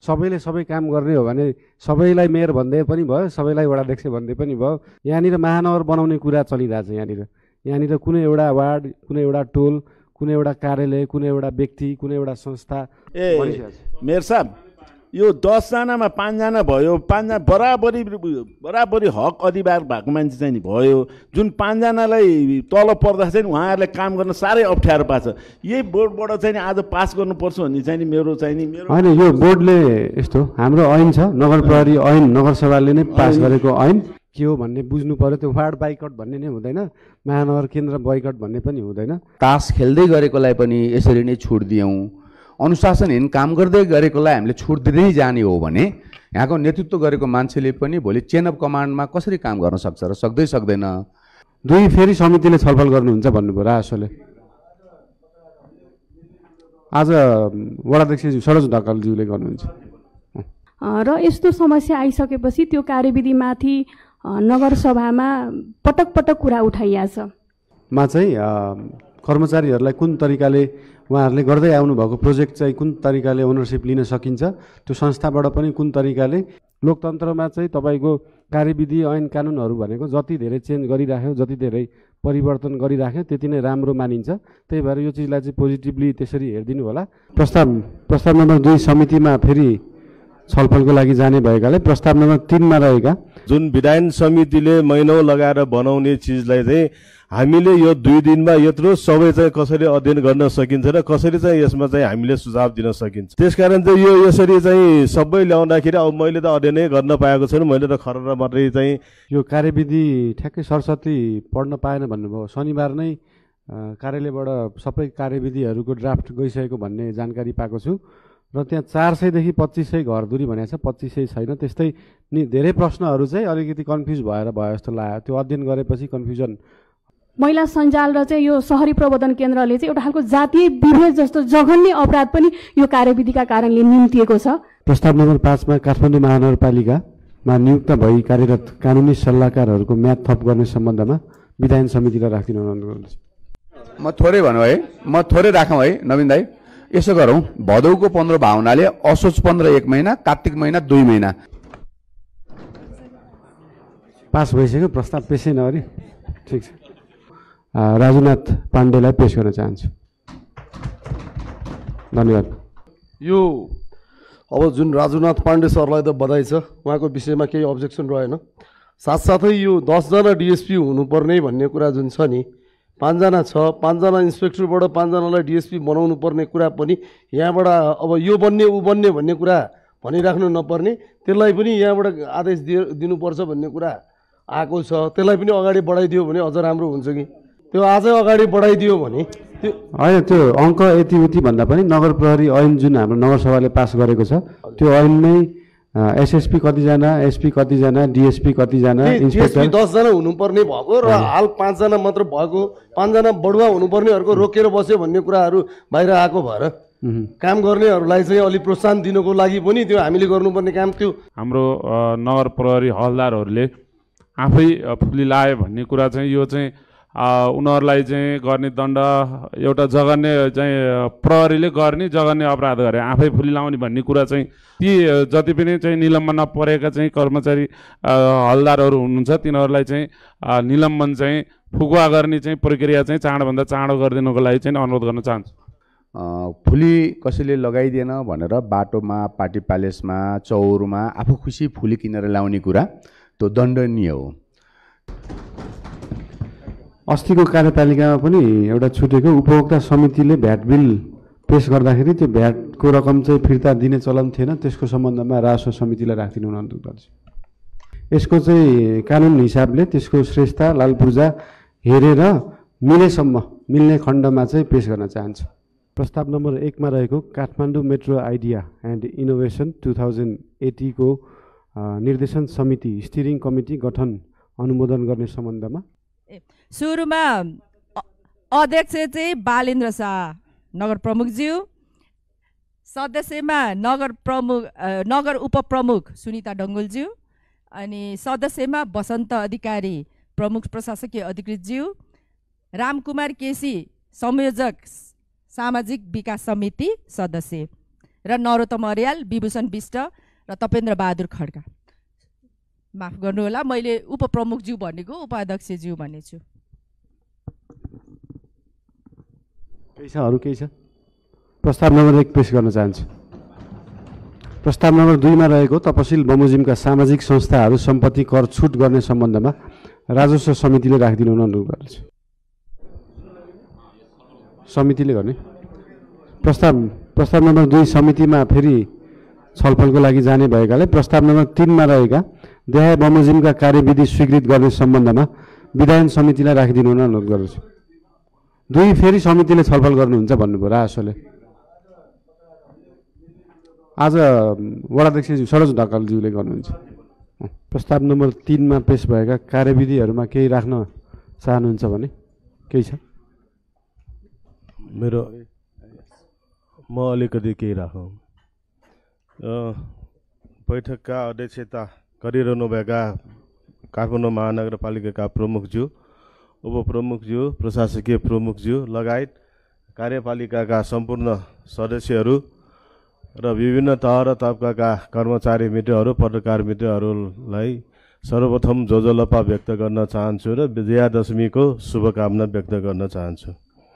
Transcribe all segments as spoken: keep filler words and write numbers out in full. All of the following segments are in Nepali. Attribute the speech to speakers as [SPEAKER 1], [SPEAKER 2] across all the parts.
[SPEAKER 1] सबैले सबै काम गर्ने हो भने सबैलाई मेयर भन्दै पनि भयो, सबैलाई वडाध्यक्ष भन्दै पनि भयो। यहाँनिर महानगर बनाउने कुरा चलिरहेछ। यहाँनिर यहाँनिर कुनै एउटा वार्ड, कुनै एउटा टोल, कुनै एउटा कार्यालय, कुनै एउटा व्यक्ति, कुनै एउटा संस्था
[SPEAKER 2] ए मेयर साहब, यो दसजनामा पाँचजना भयो, पाँचजना बराबरी बराबरी हक अधिकार भएको मान्छे चाहिँ नि भयो। जुन पाँचजनालाई तल पर्दा चाहिँ उहाँहरूले काम गर्न साह्रै अप्ठ्यारो पार्छ। यही बोर्डबाट चाहिँ नि आज पास गर्नुपर्छ भन्ने चाहिँ नि मेरो चाहिँ नि मेरो
[SPEAKER 1] होइन। यो बोर्डले यस्तो हाम्रो ऐन छ, नगर प्रहरी ऐन, नगरसभाले नै पास गरेको ऐन के हो भन्ने बुझ्नु पर्यो। त्यो वार्ड बाइकट भन्ने नै हुँदैन, महानगर केन्द्र बाइकट भन्ने पनि हुँदैन।
[SPEAKER 3] तास खेल्दै गरेकोलाई पनि यसरी नै छुट दियौँ, अनुशासनहीन काम गर्दै गरेकोलाई हामीले छुट दिँदै जाने हो भने यहाँको नेतृत्व गरेको मान्छेले पनि भोलि चेन अफ कमान्डमा कसरी काम गर्न सक्छ र सक्दै सक्दैन।
[SPEAKER 1] दुई फेरि समितिले छलफल गर्नुहुन्छ भन्नुभयो रासोले। आज वडाध्यक्ष सरोज ढकालज्यूले गर्नुहुन्छ।
[SPEAKER 4] र यस्तो समस्या आइसकेपछि त्यो कार्यविधिमाथि नगरसभामा पटक पटक कुरा उठाइएको छ।
[SPEAKER 1] मा चाहिँ कर्मचारीहरूलाई कुन तरिकाले उहाँहरूले गर्दै आउनुभएको प्रोजेक्ट चाहिँ कुन तरिकाले ओनरसिप लिन सकिन्छ, त्यो संस्थाबाट पनि कुन तरिकाले। लोकतन्त्रमा चाहिँ तपाईँको कार्यविधि ऐन कानुनहरू भनेको जति धेरै चेन्ज गरिराख्यो, जति धेरै परिवर्तन गरिराख्यो त्यति नै राम्रो मानिन्छ। त्यही भएर यो चिजलाई चाहिँ पोजिटिभली त्यसरी हेरिदिनु होला। प्रस्ताव प्रस्ताव नम्बर दुई समितिमा फेरि छलफलको लागि जाने भएकाले प्रस्ताव नम्बर तीनमा रहेका
[SPEAKER 5] जुन विधान समितिले महिनौ लगाएर बनाउने चिजलाई चाहिँ हामीले यो दुई दिनमा यत्रो सबै चाहिँ कसरी अध्ययन गर्न सकिन्छ र कसरी चाहिँ यसमा चाहिँ हामीले सुझाव दिन सकिन्छ। त्यसकारण चाहिँ यो यसरी चाहिँ सबै ल्याउँदाखेरि अब मैले त अध्ययनै गर्न पाएको छैन, मैले त खरेर मात्रै चाहिँ
[SPEAKER 1] यो कार्यविधि ठ्याक्कै सरस्वती पढ्न पाएन भन्नुभयो। शनिबार नै कार्यालयबाट सबै कार्यविधिहरूको ड्राफ्ट गइसकेको भन्ने जानकारी पाएको छु र त्यहाँ चार सयदेखि पच्चिस सय घर दूरी भनेको छ, पच्चिस सय छैन। त्यस्तै नि धेरै प्रश्नहरू चाहिँ अलिकति कन्फ्युज भएर भयो जस्तो लाग्यो। त्यो अध्ययन गरेपछि कन्फ्युजन।
[SPEAKER 4] महिला सञ्जाल र चाहिँ यो सहरी प्रबन्धन केन्द्रले चाहिँ एउटा खालको जातीय विभेद जस्तो जघन्य अपराध पनि यो कार्यविधिका कारणले निम्तिएको छ।
[SPEAKER 1] प्रस्ताव नम्बर पाँचमा काठमाडौँ महानगरपालिकामा नियुक्त भई कार्यरत कानुनी सल्लाहकारहरूको म्याद थप गर्ने सम्बन्धमा विधायन समितिलाई राखिदिन अनुरोध गर्दछु।
[SPEAKER 3] म थोरै भनौँ है, म थोरै राखौँ है नवीन दाई। यसो गरौँ, भदौको पन्ध्र भावनाले असोज पन्ध्र एक महिना, कार्तिक महिना दुई महिना
[SPEAKER 1] पास भइसक्यो। प्रस्ताव पेसै नगरी ठिक छ। राजुनाथ पाण्डेलाई पेश गर्न चाहन्छु। धन्यवाद।
[SPEAKER 6] यो अब जुन राजुनाथ पाण्डे सरलाई त बधाई छ, उहाँको विषयमा केही अब्जेक्सन रहेन। साथसाथै यो दसजना डिएसपी हुनुपर्ने भन्ने कुरा जुन छ नि, पाँचजना छ, पाँचजना इन्सपेक्टरबाट पाँचजनालाई डिएसपी बनाउनु पर्ने कुरा पनि यहाँबाट अब यो बन्ने ऊ बन्ने भन्ने कुरा भनिराख्नु नपर्ने, त्यसलाई पनि यहाँबाट आदेश दिए दिनुपर्छ भन्ने कुरा आएको छ। त्यसलाई पनि अगाडि बढाइदियो भने अझ राम्रो हुन्छ कि त्यो आजै अगाडि बढाइदियो भने त्यो
[SPEAKER 1] होइन। त्यो अङ्क यति उति भन्दा पनि नगर प्रहरी ऐन जुन हाम्रो नगरसभाले पास गरेको छ त्यो ऐनमै एसएसपी कतिजना, एसपी कतिजना, डिएसपी कतिजना, इन्सपेक्टर
[SPEAKER 6] दसजना हुनुपर्ने भएको र हाल पाँचजना मात्र भएको, पाँचजना बढुवा हुनुपर्नेहरूको रोकेर बस्यो भन्ने कुराहरू बाहिर आएको भएर काम गर्नेहरूलाई चाहिँ अलिक प्रोत्साहन दिनको लागि पनि त्यो हामीले गर्नुपर्ने काम त्यो
[SPEAKER 7] हाम्रो नगर प्रहरी हलदारहरूले आफै फुली लायो भन्ने कुरा चाहिँ यो चाहिँ उनीहरूलाई चाहिँ गर्ने दण्ड एउटा जघन्य चाहिँ प्रहरीले गर्ने जघन्य अपराध गरे आफै फुली लाउने भन्ने कुरा चाहिँ ती जति पनि चाहिँ निलम्बनमा परेका चाहिँ कर्मचारी हलदारहरू हुनुहुन्छ तिनीहरूलाई चाहिँ निलम्बन चाहिँ फुकुवा गर्ने चाहिँ प्रक्रिया चाहिँ चाँडोभन्दा चाँडो गरिदिनुको लागि चाहिँ अनुरोध गर्न चाहन्छु।
[SPEAKER 3] फुली कसैले लगाइदिएन भनेर बाटोमा, पार्टी प्यालेसमा, चौरमा आफू खुसी फुली किनेर ल्याउने कुरा त्यो दण्डनीय हो।
[SPEAKER 1] अस्तिको कार्यपालिकामा पनि एउटा छुटेको उपभोक्ता समितिले भ्याट बिल पेश गर्दाखेरि त्यो भ्याटको रकम चाहिँ फिर्ता दिने चलन थिएन, त्यसको सम्बन्धमा राजस्व समितिलाई राखिदिनु अनुरोध गर्छु। यसको चाहिँ कानुन हिसाबले त्यसको श्रेष्ठता लाल पूर्जा हेरेर मिलेसम्म मिल्ने खण्डमा चाहिँ पेश गर्न चाहन्छु। प्रस्ताव नम्बर एकमा रहेको Kathmandu metro idea and innovation two thousand एटीको निर्देशन समिति स्टिरिङ कमिटी गठन अनुमोदन गर्ने सम्बन्धमा
[SPEAKER 8] सुरुमा अध्यक्ष चाहिँ बालेन्द्र शाह नगर प्रमुखज्यू, सदस्यमा नगर प्रमुख नगर उपप्रमुख सुनिता डङ्गोलज्यू, अनि सदस्यमा वसन्त अधिकारी प्रमुख प्रशासकीय अधिकृतज्यू, रामकुमार केसी संयोजक सामाजिक विकास समिति सदस्य, र नरोत्तम अर्याल, विभूषण विष्ट र तपेन्द्र बहादुर खड्का। माफ गर्नुहोला, मैले उपप्रमुखज्यू भनेको उपाध्यक्षज्यू भनेछु।
[SPEAKER 1] केही छ, अरू केही छ? प्रस्ताव नम्बर एक पेश गर्न चाहन्छु। प्रस्ताव नम्बर दुईमा रहेको तपसिल बमोजिमका सामाजिक संस्थाहरू सम्पत्ति कर छुट गर्ने सम्बन्धमा राजस्व समितिले राखिदिनु हुन अनुरोध गर्छु। समितिले गर्ने प्रस्ताव प्रस्ताव नम्बर दुई समितिमा फेरि छलफलको लागि जाने भएकाले प्रस्ताव नम्बर तिनमा रहेका देहाय बमोजिमका कार्यविधि स्वीकृत गर्ने सम्बन्धमा विधायन समितिलाई राखिदिनु हुन अनुरोध गर्दछु। दुई फेरि समितिले छलफल गर्नुहुन्छ भन्नुभयो राजस्वले। आज वडाध्यक्षज्यू सरोज ढकालज्यूले गर्नुहुन्छ। प्रस्ताव नम्बर तिनमा पेश भएका कार्यविधिहरूमा केही राख्न चाहनुहुन्छ भने केही छ?
[SPEAKER 5] मेरो म अलिकति केही राखौँ। बैठकका अध्यक्षता गरिरहनुभएका काठमाडौँ महानगरपालिकाका प्रमुखज्यू, उपप्रमुखज्यू, प्रशासकीय प्रमुखज्यू लगायत कार्यपालिकाका सम्पूर्ण सदस्यहरू र विभिन्न तह र तबकाका कर्मचारी मित्रहरू, पत्रकार मित्रहरूलाई सर्वप्रथम जोजोलपा व्यक्त गर्न चाहन्छु र विजयादशमीको शुभकामना व्यक्त गर्न चाहन्छु।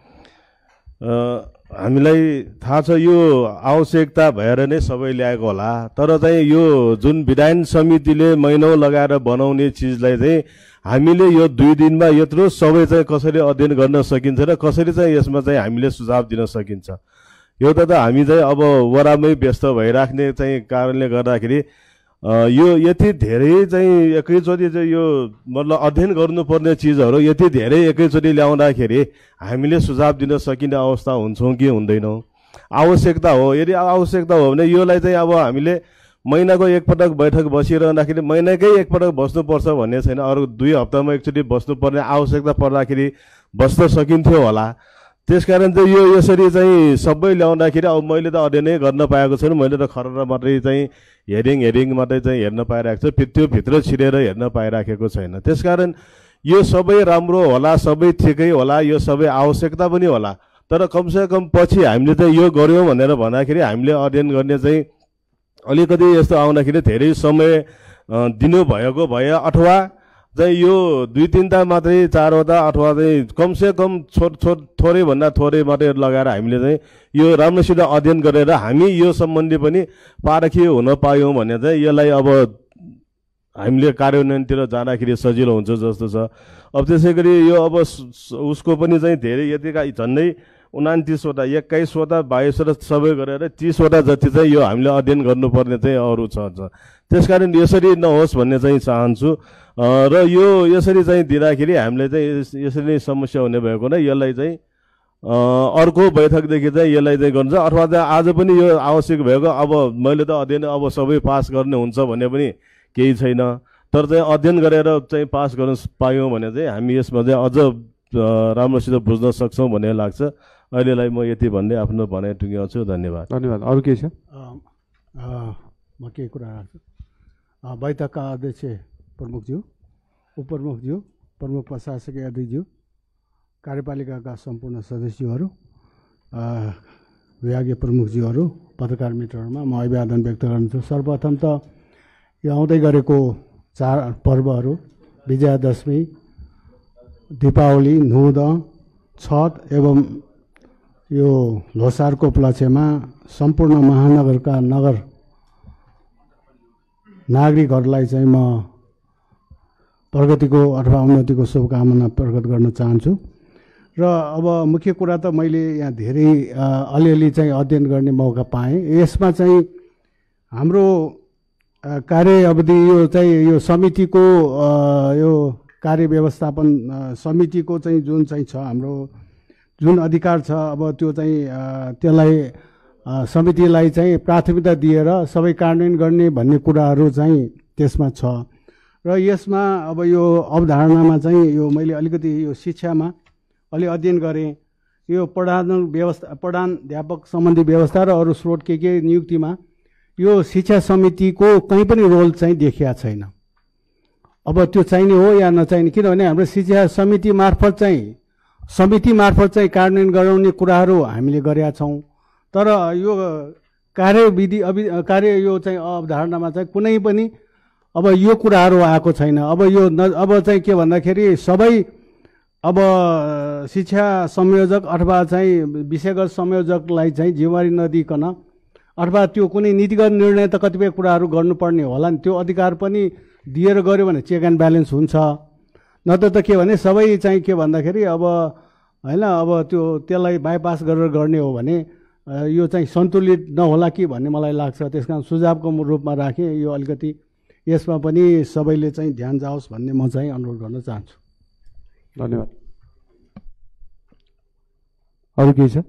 [SPEAKER 5] हामीलाई थाहा छ यो आवश्यकता भएर नै सबै ल्याएको होला, तर चाहिँ यो जुन विधायन समितिले महिनौँ लगाएर बनाउने चिजलाई चाहिँ हामीले यो दुई दिनमा यत्रो सबै चाहिँ कसरी अध्ययन गर्न सकिन्छ र कसरी चाहिँ यसमा चाहिँ हामीले सुझाव दिन सकिन्छ। एउटा त हामी चाहिँ अब वरामै व्यस्त भइराख्ने चाहिँ कारणले गर्दाखेरि यो यति धेरै चाहिँ एकैचोटि चाहिँ यो मतलब अध्ययन गर्नुपर्ने चिजहरू यति धेरै एकैचोटि ल्याउँदाखेरि हामीले सुझाव दिन सकिने अवस्था हुन्छौँ कि हुँदैनौँ? आवश्यकता हो, यदि आवश्यकता हो भने योलाई चाहिँ अब हामीले महिनाको एकपटक बैठक बसिरहँदाखेरि महिनाकै एकपटक बस्नुपर्छ भन्ने छैन। अरू दुई हप्तामा एकचोटि बस्नुपर्ने आवश्यकता पर्दाखेरि बस्न सकिन्थ्यो होला। त्यसकारण चाहिँ यो यसरी चाहिँ सबै ल्याउँदाखेरि अब मैले त अध्ययनै गर्न पाएको छैन, मैले त खरेर मात्रै चाहिँ हेरिङ हेरिङ मात्रै चाहिँ हेर्न पाइरहेको छ, त्यो भित्र छिरेर हेर्न पाइराखेको छैन। त्यसकारण यो सबै राम्रो होला, सबै ठिकै होला, यो सबै आवश्यकता पनि होला, तर कमसेकम पछि हामीले चाहिँ यो गऱ्यौँ भनेर भन्दाखेरि हामीले अध्ययन गर्ने चाहिँ अलिकति यस्तो आउँदाखेरि धेरै समय दिनुभएको भए अथवा चाहिँ यो दुई तिनवटा मात्रै चारवटा अथवा चाहिँ कमसेकम छो छो थोरैभन्दा थोरै मात्रै लगाएर हामीले चाहिँ यो राम्रोसित अध्ययन गरेर हामी यो सम्बन्धी पनि पारखी हुन पायौँ भने चाहिँ यसलाई अब हामीले कार्यान्वयनतिर जाँदाखेरि सजिलो हुन्छ जस्तो छ। अब त्यसै गरी यो अब उसको पनि चाहिँ धेरै यतिका झन्डै उनातिसवटा एक्काइसवटा बाइसवटा सबै गरेर तिसवटा जति चाहिँ यो हामीले अध्ययन गर्नुपर्ने चाहिँ अरू छ। त्यसकारण यसरी नहोस् भन्ने चाहिँ चाहन्छु र यो यसरी चाहिँ दिँदाखेरि हामीले चाहिँ यसरी नै समस्या हुने भएको नै यसलाई चाहिँ अर्को बैठकदेखि चाहिँ यसलाई चाहिँ गर्छ अथवा चाहिँ आज पनि यो आवश्यक भएको अब मैले त अध्ययन अब सबै पास गर्ने हुन्छ भन्ने पनि केही छैन, तर चाहिँ अध्ययन गरेर चाहिँ पास गर्न पायौँ भने चाहिँ हामी यसमा चाहिँ अझ राम्रोसित बुझ्न सक्छौँ भन्ने लाग्छ। अहिलेलाई म यति भन्दै आफ्नो भनाइ टुङ्ग्याउँछु। धन्यवाद।
[SPEAKER 1] धन्यवाद। अरू के छ?
[SPEAKER 9] म केही कुरा राख्छु। बैठकका अध्यक्ष प्रमुखज्यू, उपप्रमुखज्यू, प्रमुख प्रशासकीय अधिज्यू, कार्यपालिकाका सम्पूर्ण सदस्यहरू, विभागीय प्रमुखज्यूहरू, पत्रकार मित्रहरूमा म अभिवादन व्यक्त गर्छु। सर्वप्रथम त यो आउँदै गरेको चाड पर्वहरू विजयादशमी, दीपावली, नुदह, छठ एवं यो ल्होसारको उपलक्ष्यमा सम्पूर्ण महानगरका नगर नागरिकहरूलाई चाहिँ म प्रगतिको अथवा उन्नतिको शुभकामना प्रकट गर्न चाहन्छु। र अब मुख्य कुरा त मैले यहाँ धेरै अलिअलि चाहिँ अध्ययन गर्ने मौका पाएँ। यसमा चाहिँ हाम्रो कार्य अवधि यो चाहिँ यो समितिको यो कार्य व्यवस्थापन समितिको चाहिँ जुन चाहिँ छ हाम्रो जुन अधिकार छ अब त्यो चाहिँ त्यसलाई समितिलाई चाहिँ प्राथमिकता दिएर सबै कार्यान्वयन गर्ने भन्ने कुराहरू चाहिँ त्यसमा छ। र यसमा अब यो अवधारणामा चाहिँ यो मैले अलिकति यो शिक्षामा अलि अध्ययन गरेँ। यो पढान व्यवस्था पढानध्यापक सम्बन्धी व्यवस्था र अरू स्रोत के के नियुक्तिमा यो शिक्षा समितिको कहीँ पनि रोल चाहिँ देखिया छैन। अब त्यो चाहिने हो या नचाहिने, किनभने हाम्रो शिक्षा समिति मार्फत चाहिँ समिति मार्फत चाहिँ कार्यान्वयन गराउने कुराहरू हामीले गरेका छौँ, तर यो कार्यविधि अभि कार्य यो चाहिँ अवधारणामा चाहिँ कुनै पनि अब यो कुराहरू आएको छैन। अब यो न अब चाहिँ के भन्दाखेरि सबै अब शिक्षा संयोजक अथवा चाहिँ विषयगत संयोजकलाई चाहिँ जिम्मेवारी नदिकन अथवा त्यो कुनै नीतिगत निर्णय त कतिपय कुराहरू गर्नुपर्ने होला नि, त्यो अधिकार पनि दिएर गऱ्यो भने चेक एन्ड ब्यालेन्स हुन्छ। नत्र त के भने सबै चाहिँ के भन्दाखेरि अब होइन अब त्यो त्यसलाई बाइपास गरेर गर्ने हो भने यो चाहिँ सन्तुलित नहोला कि भन्ने मलाई लाग्छ। त्यस कारण सुझावको रूपमा राखेँ, यो अलिकति यसमा पनि सबैले चाहिँ ध्यान जाओस् भन्ने म चाहिँ अनुरोध गर्न चाहन्छु।
[SPEAKER 1] धन्यवाद। अरू केही छ?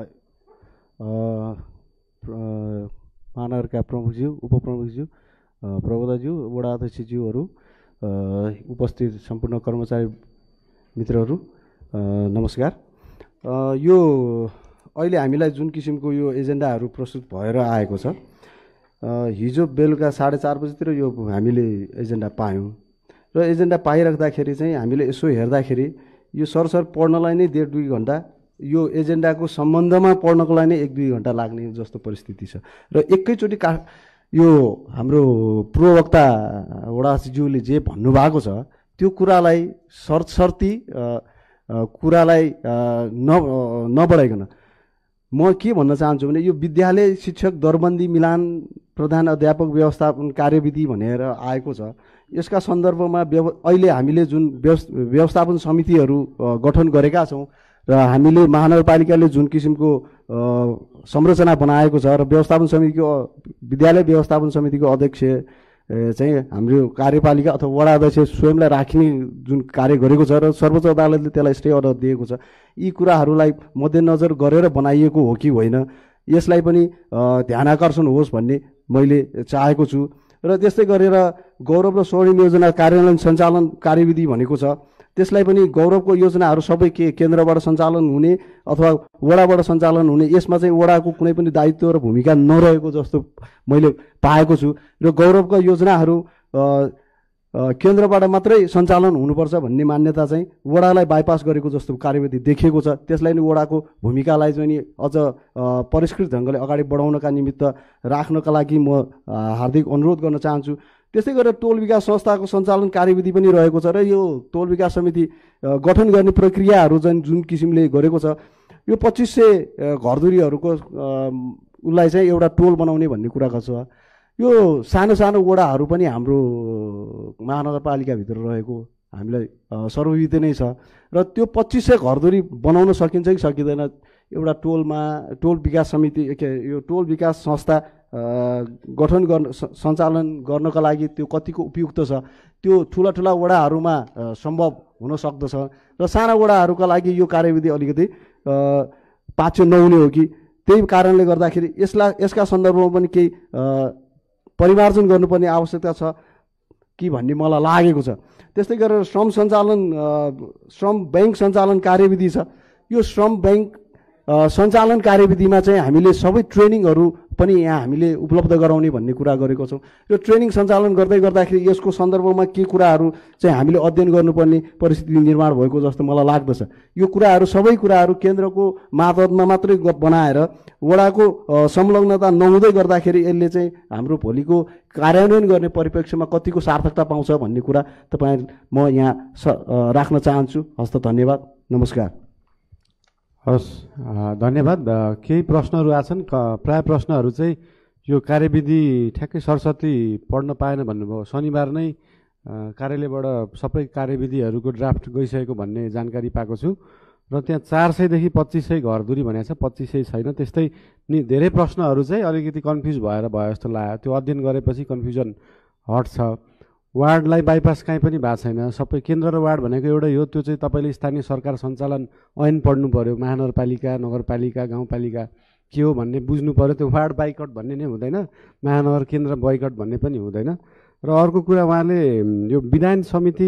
[SPEAKER 10] महानगरका प्रमुखज्यू, उपप्रमुखज्यू, प्रबोधकज्यू, वडा अध्यक्षज्यूहरू, उपस्थित सम्पूर्ण कर्मचारी मित्रहरू, नमस्कार। यो अहिले हामीलाई जुन किसिमको यो एजेन्डाहरू प्रस्तुत भएर आएको छ, हिजो बेलुका साढे चार बजीतिर यो हामीले एजेन्डा पायौँ र एजेन्डा पाइराख्दाखेरि चाहिँ हामीले यसो हेर्दाखेरि यो सरसर पढ्नलाई नै डेढ दुई घन्टा, यो एजेन्डाको सम्बन्धमा पढ्नको लागि नै एक दुई घन्टा लाग्ने जस्तो परिस्थिति छ। र एकैचोटि का यो हाम्रो प्रवक्ता वडाज्यूले जे भन्नुभएको छ त्यो कुरालाई शर्त शर्ती कुरालाई न नबढाइकन म के भन्न चाहन्छु भने यो विद्यालय शिक्षक दरबन्दी मिलान प्रधान अध्यापक व्यवस्थापन कार्यविधि भनेर आएको छ। यसका सन्दर्भमा व्यव अहिले हामीले जुन व्यवस्थापन समितिहरू गठन गरेका छौँ र हामीले महानगरपालिकाले जुन किसिमको संरचना बनाएको छ र व्यवस्थापन समितिको विद्यालय व्यवस्थापन समितिको अध्यक्ष चाहिँ हाम्रो कार्यपालिका अथवा वडा अध्यक्ष स्वयंलाई राख्ने जुन कार्य गरेको छ र सर्वोच्च अदालतले त्यसलाई स्टे अर्डर दिएको छ, यी कुराहरूलाई मध्यनजर गरेर बनाइएको हो कि होइन यसलाई पनि ध्यानाकर्षण होस् भन्ने मैले चाहेको छु। र त्यस्तै गरेर गौरव र स्वर्णिम योजना कार्यान्वयन सञ्चालन कार्यविधि भनेको छ, त्यसलाई पनि गौरवको योजनाहरू सबै के केन्द्रबाट सञ्चालन हुने अथवा वडाबाट सञ्चालन हुने, यसमा चाहिँ वडाको कुनै पनि दायित्व र भूमिका नरहेको जस्तो मैले पाएको छु। र गौरवका योजनाहरू केन्द्रबाट मात्रै सञ्चालन हुनुपर्छ भन्ने मान्यता चाहिँ वडालाई बाइपास गरेको जस्तो कार्यविधि देखिएको छ। त्यसलाई नै वडाको भूमिकालाई चाहिँ नि अझ परिष्कृत ढङ्गले अगाडि बढाउनका निमित्त राख्नका लागि म हार्दिक अनुरोध गर्न चाहन्छु। त्यस्तै गरेर टोल विकास संस्थाको सञ्चालन कार्यविधि पनि रहेको छ र यो टोल विकास समिति गठन गर्ने प्रक्रियाहरू चाहिँ जुन किसिमले गरेको छ, यो पच्चिस सय घरधुरीहरूको उसलाई चाहिँ एउटा टोल बनाउने भन्ने कुराको छ। यो सानो सानो वडाहरू पनि हाम्रो महानगरपालिकाभित्र रहेको हामीलाई सर्वविदित नै छ र त्यो पच्चिस सय घरधुरी बनाउन सकिन्छ कि सकिँदैन, एउटा टोलमा टोल विकास समिति के यो टोल विकास संस्था गठन गर्न सञ्चालन गर्नका लागि त्यो कतिको उपयुक्त छ, त्यो ठुला ठुला वडाहरूमा सम्भव हुन सक्दछ र साना वडाहरूका लागि यो कार्यविधि अलिकति पाच्य नहुने हो कि, त्यही कारणले गर्दाखेरि यसलाई यसका सन्दर्भमा पनि केही परिमार्जन गर्नुपर्ने आवश्यकता छ कि भन्ने मलाई लागेको छ। त्यस्तै गरेर श्रम सञ्चालन श्रम ब्याङ्क सञ्चालन कार्यविधि छ, यो श्रम ब्याङ्क सञ्चालन कार्यविधिमा चाहिँ हामीले सबै ट्रेनिङहरू पनि यहाँ हामीले उपलब्ध गराउने भन्ने कुरा गरेको छौँ। यो ट्रेनिङ सञ्चालन गर्दै गर्दाखेरि यसको सन्दर्भमा के कुराहरू चाहिँ हामीले अध्ययन गर्नुपर्ने परिस्थिति निर्माण भएको जस्तो मलाई लाग्दछ। यो कुराहरू सबै कुराहरू केन्द्रको मातहतमा मात्रै बनाएर वडाको संलग्नता नहुँदै गर्दाखेरि यसले चाहिँ हाम्रो भोलिको कार्यान्वयन गर्ने परिप्रेक्ष्यमा कतिको सार्थकता पाउँछ भन्ने कुरा तपाईँ म यहाँ राख्न चाहन्छु। हस्त धन्यवाद, नमस्कार।
[SPEAKER 1] हस्, धन्यवाद। केही प्रश्नहरू आछन्, प्राय प्रश्नहरू चाहिँ यो कार्यविधि ठ्याक्कै सरस्वती पढ्न पाएन भन्नुभयो। शनिबार नै कार्यालयबाट सबै कार्यविधिहरूको ड्राफ्ट गइसकेको भन्ने जानकारी पाएको छु र त्यहाँ चार सयदेखि पच्चिस सय घरधुरी भनेको छ, पच्चिस सय छैन। त्यस्तै नि धेरै प्रश्नहरू चाहिँ अलिकति कन्फ्युज भएर भयो जस्तो लाग्यो, त्यो अध्ययन गरेपछि कन्फ्युजन हट्छ। वार्डलाई बाइपास कहीँ पनि भएको छैन, सबै केन्द्र र वार्ड भनेको एउटै हो। त्यो चाहिँ तपाईँले स्थानीय सरकार सञ्चालन ऐन पढ्नु पऱ्यो, महानगरपालिका नगरपालिका गाउँपालिका के हो भन्ने बुझ्नु पऱ्यो। त्यो वार्ड बाइकट भन्ने नै हुँदैन, महानगर केन्द्र बाइकट भन्ने पनि हुँदैन। र अर्को कुरा उहाँले यो विधान समिति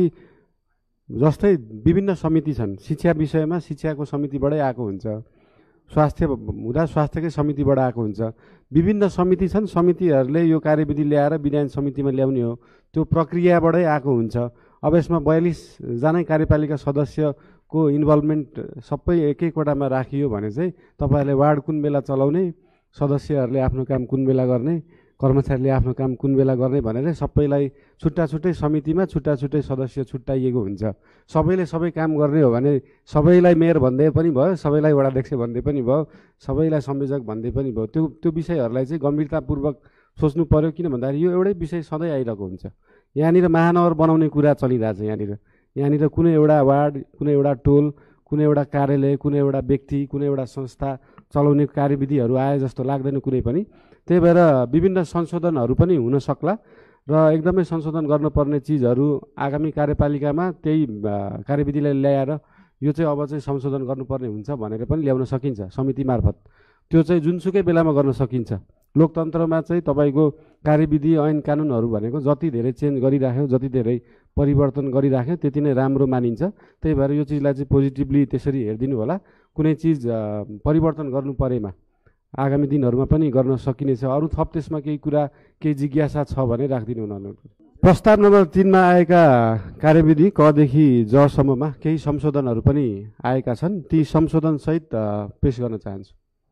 [SPEAKER 1] जस्तै विभिन्न समिति छन्, शिक्षा विषयमा शिक्षाको समितिबाटै आएको हुन्छ, स्वास्थ्य हुँदा स्वास्थ्यकै समितिबाट आएको हुन्छ, विभिन्न समिति छन्। समितिहरूले यो कार्यविधि ल्याएर विधान समितिमा ल्याउने हो, त्यो प्रक्रियाबाटै आएको हुन्छ। अब यसमा बयालिसजना कार्यपालिका सदस्यको इन्भल्भमेन्ट सबै एक एकवटामा राखियो भने चाहिँ तपाईँहरूले वार्ड कुन बेला चलाउने सदस्यहरूले आफ्नो काम कुन बेला गर्ने, कर्मचारीले आफ्नो काम कुन बेला गर्ने भनेर सबैलाई छुट्टा छुट्टै समितिमा छुट्टा छुट्टै सदस्य छुट्टाइएको हुन्छ। सबैले सबै काम गर्ने हो भने सबैलाई मेयर भन्दै पनि भयो, सबैलाई वडाध्यक्ष भन्दै पनि भयो, सबैलाई संयोजक भन्दै पनि भयो। त्यो त्यो विषयहरूलाई चाहिँ गम्भीरतापूर्वक सोच्नु पर्यो। किन भन्दाखेरि यो एउटै विषय सधैँ आइरहेको हुन्छ। यहाँनिर महानगर बनाउने कुरा चलिरहेछ। यहाँनिर यहाँनिर कुनै एउटा वार्ड, कुनै एउटा टोल, कुनै एउटा कार्यालय, कुनै एउटा व्यक्ति, कुनै एउटा संस्था चलाउने कार्यविधिहरू आए जस्तो लाग्दैन कुनै पनि। त्यही भएर विभिन्न संशोधनहरू पनि हुन सक्ला र एकदमै संशोधन गर्नुपर्ने चिजहरू आगामी कार्यपालिकामा त्यही कार्यविधिलाई ल्याएर यो चाहिँ अब चाहिँ संशोधन गर्नुपर्ने हुन्छ भनेर पनि ल्याउन सकिन्छ समिति मार्फत। त्यो चाहिँ जुनसुकै बेलामा गर्न सकिन्छ। लोकतन्त्रमा चाहिँ तपाईँको कार्यविधि ऐन कानुनहरू भनेको जति धेरै चेन्ज गरिराख्यो, जति धेरै परिवर्तन गरिराख्यो त्यति नै राम्रो मानिन्छ। त्यही भएर यो चिजलाई चाहिँ पोजिटिभली त्यसरी हेरिदिनु होला। कुनै चिज परिवर्तन गर्नु परेमा आगामी दिनहरूमा पनि गर्न सकिनेछ। अरू थप त्यसमा केही कुरा, केही जिज्ञासा छ भने राखिदिनु हुन अनुरोध। प्रस्ताव नम्बर तिनमा आएका कार्यविधि कदेखि जसम्ममा केही संशोधनहरू पनि आएका छन्। ती संशोधनसहित पेश गर्न चाहन्छु।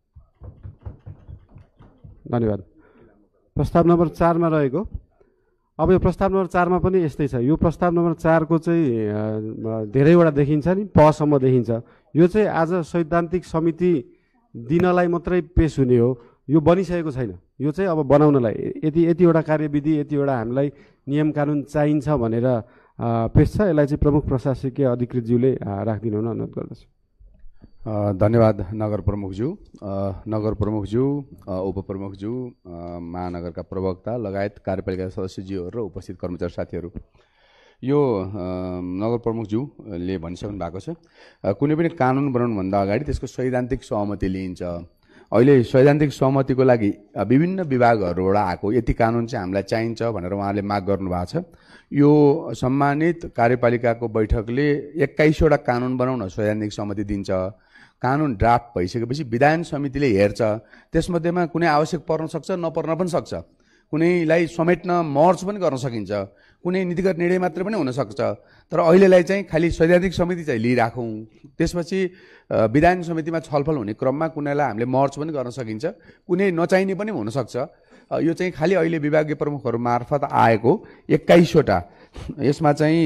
[SPEAKER 1] धन्यवाद। प्रस्ताव नम्बर चारमा रहेको, अब यो प्रस्ताव नम्बर चारमा पनि यस्तै छ। यो प्रस्ताव नम्बर चारको चाहिँ धेरैवटा देखिन्छ नि, पसम्म देखिन्छ। यो चाहिँ आज सैद्धान्तिक समिति दिनलाई मात्रै पेश हुने हो, यो बनिसकेको छैन। यो चाहिँ अब बनाउनलाई यति यतिवटा कार्यविधि, यतिवटा हामीलाई नियम कानुन चाहिन्छ भनेर पेश छ। यसलाई चाहिँ प्रमुख प्रशासकीय अधिकृतज्यूले राखिदिनु हुन अनुरोध गर्दछु।
[SPEAKER 3] धन्यवाद नगर प्रमुखज्यू, नगर प्रमुखज्यू, उपप्रमुखज्यू, महानगरका प्रवक्ता लगायत कार्यपालिका सदस्यज्यूहरू र उपस्थित कर्मचारी साथीहरू। यो नगर प्रमुखज्यूले भनिसक्नु भएको छ, कुनै पनि कानुन बनाउनुभन्दा अगाडि त्यसको सैद्धान्तिक सहमति लिइन्छ। अहिले सैद्धान्तिक सहमतिको लागि विभिन्न विभागहरूबाट आएको यति कानुन चाहिँ हामीलाई चाहिन्छ भनेर उहाँले माग गर्नुभएको छ। यो सम्मानित कार्यपालिकाको बैठकले एक्काइसवटा कानुन बनाउन सैद्धान्तिक सहमति दिन्छ। कानुन ड्राफ्ट भइसकेपछि विधान समितिले हेर्छ। त्यसमध्येमा कुनै आवश्यक पर्न सक्छ, नपर्न पनि सक्छ। कुनैलाई समेट्न मर्ज पनि गर्न सकिन्छ, कुनै नीतिगत निर्णय मात्र पनि हुनसक्छ। तर अहिलेलाई चाहिँ खालि सैद्धान्तिक समिति चाहिँ लिइराखौँ। त्यसपछि विधान समितिमा छलफल हुने क्रममा कुनैलाई हामीले मर्ज पनि गर्न सकिन्छ, कुनै नचाहिने पनि हुनसक्छ। यो चाहिँ खालि अहिले विभागीय प्रमुखहरू मार्फत आएको एक्काइसवटा, यसमा चाहिँ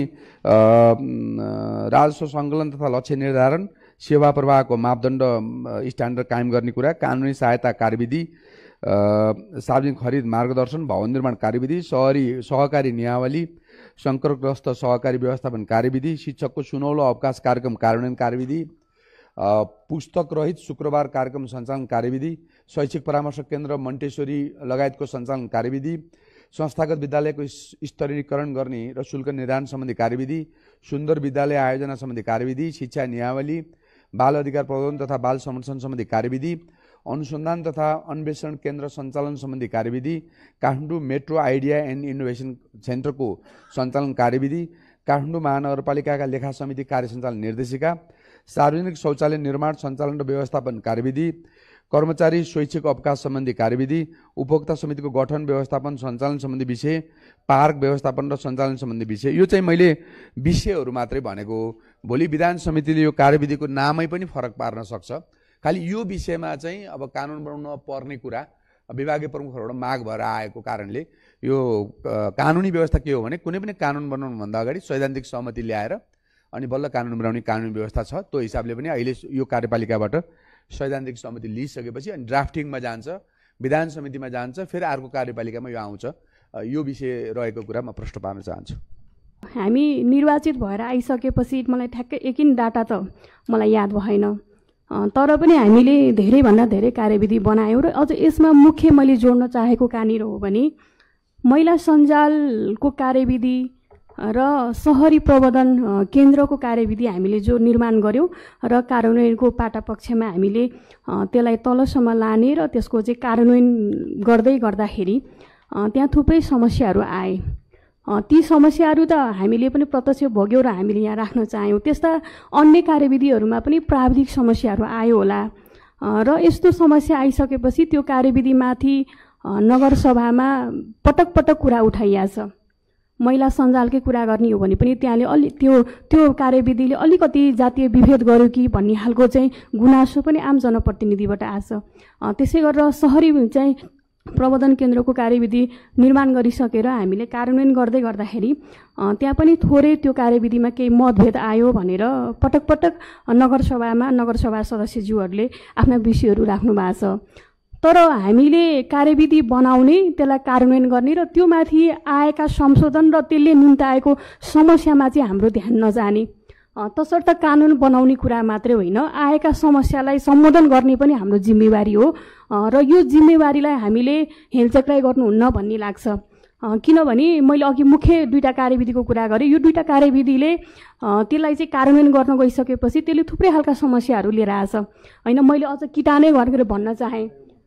[SPEAKER 3] राजस्व सङ्कलन तथा लक्ष्य निर्धारण, सेवा प्रवाहको मापदण्ड स्ट्यान्डर्ड कायम गर्ने कुरा, कानुनी सहायता कार्यविधि, सार्वजनिक खरिद मार्गदर्शन, भवन निर्माण कार्यविधि, सहरी सहकारी नियावली, सङ्कटग्रस्त सहकारी व्यवस्थापन कार्यविधि, शिक्षकको सुनौलो अवकाश कार्यक्रम कार्यान्वयन कार्यविधि, पुस्तक रहित शुक्रबार कार्यक्रम सञ्चालन कार्यविधि, शैक्षिक परामर्श केन्द्र मन्टेश्वरी लगायतको सञ्चालन कार्यविधि, संस्थागत विद्यालयको स्तरीकरण गर्ने र शुल्क निर्धारण सम्बन्धी कार्यविधि, सुन्दर विद्यालय आयोजना सम्बन्धी कार्यविधि, शिक्षा नियावली, बाल अधिकार प्रबन्धन तथा बाल संरक्षण सम्बन्धी कार्यविधि, अनुसन्धान तथा अन्वेषण केन्द्र सञ्चालन सम्बन्धी कार्यविधि, Kathmandu metro idea and innovation सेन्टरको सञ्चालन कार्यविधि, काठमाडौँ महानगरपालिकाका लेखा समिति कार्य सञ्चालन निर्देशिका, सार्वजनिक शौचालय निर्माण सञ्चालन र व्यवस्थापन कार्यविधि, कर्मचारी स्वैच्छिक अवकाश सम्बन्धी कार्यविधि, उपभोक्ता समितिको गठन व्यवस्थापन सञ्चालन सम्बन्धी विषय, पार्क व्यवस्थापन र सञ्चालन सम्बन्धी विषय। यो चाहिँ मैले विषयहरू मात्रै भनेको। भोलि विधान समितिले यो कार्यविधिको नामै पनि फरक पार्न सक्छ। खालि यो विषयमा चाहिँ अब कानुन बनाउन पर्ने कुरा विभागीय प्रमुखहरूबाट माग भएर आएको कारणले यो कानुनी व्यवस्था के हो भने कुनै पनि कानुन बनाउनुभन्दा अगाडि सैद्धान्तिक सहमति ल्याएर अनि बल्ल कानुन बनाउने कानुनी व्यवस्था छ। त्यो हिसाबले पनि अहिले यो कार्यपालिकाबाट सैद्धान्तिक सहमति लिइसकेपछि अनि ड्राफ्टिङमा जान्छ, विधान समितिमा जान्छ, फेरि अर्को कार्यपालिकामा यो आउँछ। यो विषय रहेको कुरा म प्रश्न पार्न चाहन्छु।
[SPEAKER 4] हामी निर्वाचित भएर आइसकेपछि मलाई ठ्याक्कै एकिन डाटा त मलाई याद भएन, तर पनि हामीले धेरैभन्दा धेरै कार्यविधि बनायौँ। र अझ यसमा मुख्य मैले जोड्न चाहेको कहाँनिर हो भने महिला सञ्जालको कार्यविधि र सहरी प्रबन्धन केन्द्रको कार्यविधि हामीले जो निर्माण गऱ्यौँ र कार्यान्वयनको पाटापक्षमा हामीले त्यसलाई तलसम्म लाने र त्यसको चाहिँ कार्यान्वयन गर्दै गर्दाखेरि त्यहाँ थुप्रै समस्याहरू आए। ती समस्याहरू त हामीले पनि प्रत्यक्ष भोग्यौँ र हामीले यहाँ राख्न चाह्यौँ। त्यस्ता अन्य कार्यविधिहरूमा पनि प्राविधिक समस्याहरू आयो होला र यस्तो समस्या आइसकेपछि त्यो कार्यविधिमाथि नगरसभामा पटक पटक कुरा उठाइएको छ महिला सञ्जालकै कुरा गर्ने हो भने पनि त्यहाँले अलि त्यो त्यो कार्यविधिले अलिकति जातीय विभेद गर्यो कि भन्ने खालको चाहिँ गुनासो पनि आम जनप्रतिनिधिबाट आछ। त्यसै गरेर सहरी चाहिँ प्रबन्धन केन्द्रको कार्यविधि निर्माण गरिसकेर हामीले कार्यान्वयन गर्दै गर्दाखेरि त्यहाँ पनि थोरै त्यो कार्यविधिमा केही मतभेद आयो भनेर पटक पटक नगरसभामा नगरसभा सदस्यज्यूहरूले आफ्ना विषयहरू राख्नु भएको छ। तर हामीले कार्यविधि बनाउने, त्यसलाई कार्यान्वयन गर्ने र त्यो माथि आएका संशोधन र त्यसले निम्ति आएको समस्यामा चाहिँ हाम्रो ध्यान नजाने। तसर्थ कानुन बनाउने कुरा मात्रै होइन, आएका समस्यालाई सम्बोधन गर्ने पनि हाम्रो जिम्मेवारी हो र यो जिम्मेवारीलाई हामीले हेलचक्राइ गर्नुहुन्न भन्ने लाग्छ। किनभने मैले अघि मुख्य दुईवटा कार्यविधिको कुरा गरेँ, यो दुईवटा कार्यविधिले त्यसलाई चाहिँ कार्यान्वयन गर्न गइसकेपछि त्यसले थुप्रै खालका समस्याहरू लिएर आएछ होइन। मैले अझ किटानै गरेर भन्न चाहेँ,